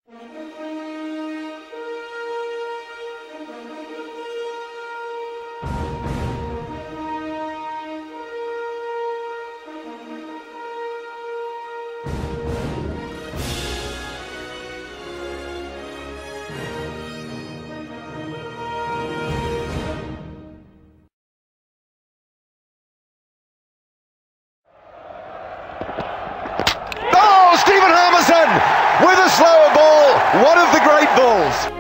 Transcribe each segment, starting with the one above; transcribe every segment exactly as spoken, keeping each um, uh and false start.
With a slower ball, one of the great balls.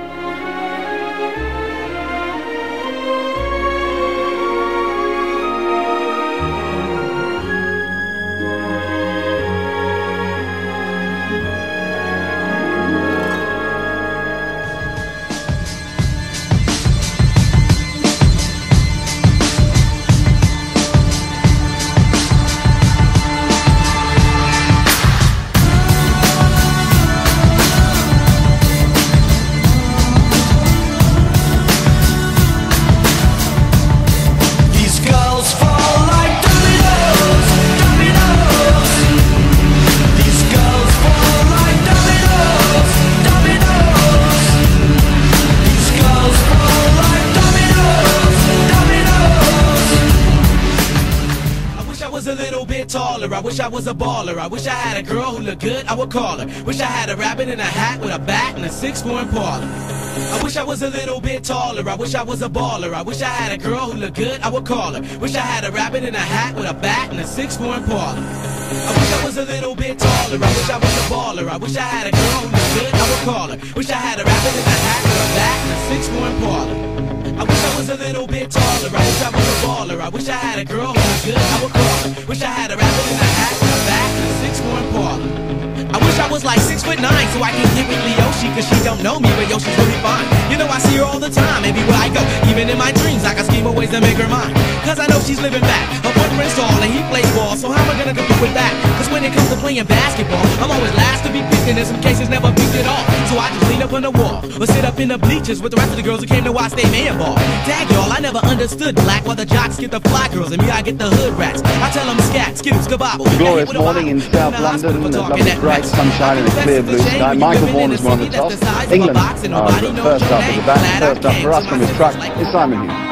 Taller. I wish I was a baller. I wish I had a girl who looked good, I would call her. Wish I had a rabbit in a hat with a bat and a six-four parlor. I wish I was a little bit taller. I wish I was a baller. I wish I had a girl who looked good, I would call her. Wish I had a rabbit in a hat with a bat and a six-four parlor. I wish I was a little bit taller. I wish I was a baller. I wish I had a girl who looked good, I would call her. Wish I had a rabbit in a hat with a bat and a six-four parlor. I wish I was a little bit taller. I wish I was a baller. I wish I had a girl who was good, I would call her. Wish I had a rabbit in a hat with a bat and a six-four parlor. I wish I was like six foot nine so I can get with Yoshi, cause she don't know me, but Yoshi's really fine. You know I see her all the time, everywhere I go. Even in my dreams, I can scheme of ways to make her mine. Cause I know she's living back. Her boyfriend's tall and he plays ball, so how am I gonna compete with that? Cause when it comes to playing basketball, I'm always last to be picked, and in some cases never picked at all. So I just lean up on the wall, or sit up in the bleachers with the rest of the girls who came to watch they man ball. Tag y'all, I never understood black, while the jocks get the fly girls, and me I get the hood rats. I tell them scat, skittles, kabobble. Glorious morning in South London, the lovely bright sunshine and a clear blue sky. Michael Vaughan is one on the toss. England are the first up at the bat. First up for us from his truck is Simon Hughes.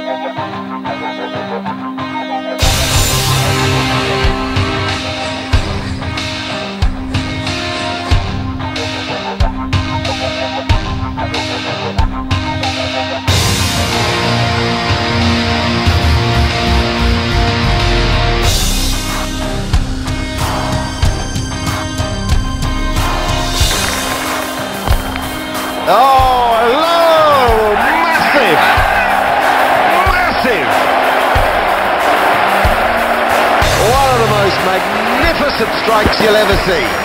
Oh, hello! Massive! Massive! One of the most magnificent strikes you'll ever see.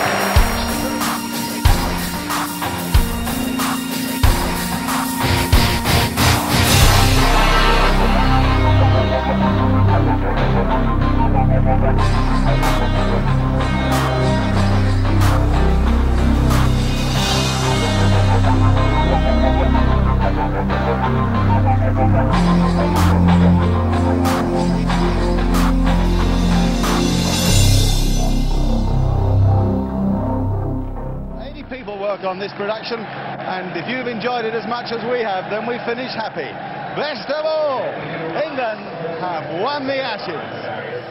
On this production, and if you've enjoyed it as much as we have, then we finish happy. Best of all, England have won the Ashes.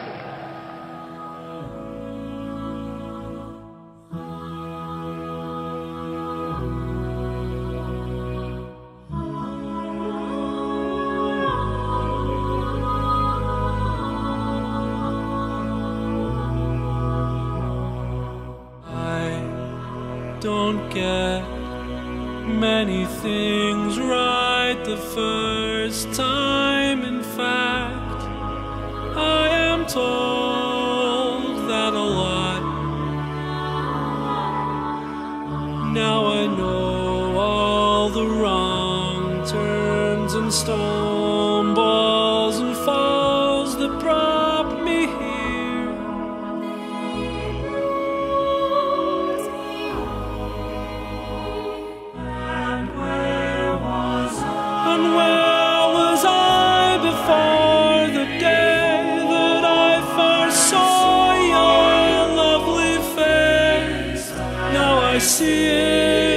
Don't get many things right the first time. In fact, I am told that a lot. Now I know all the wrong turns and stumbles and falls that brought me here. Now I I see it.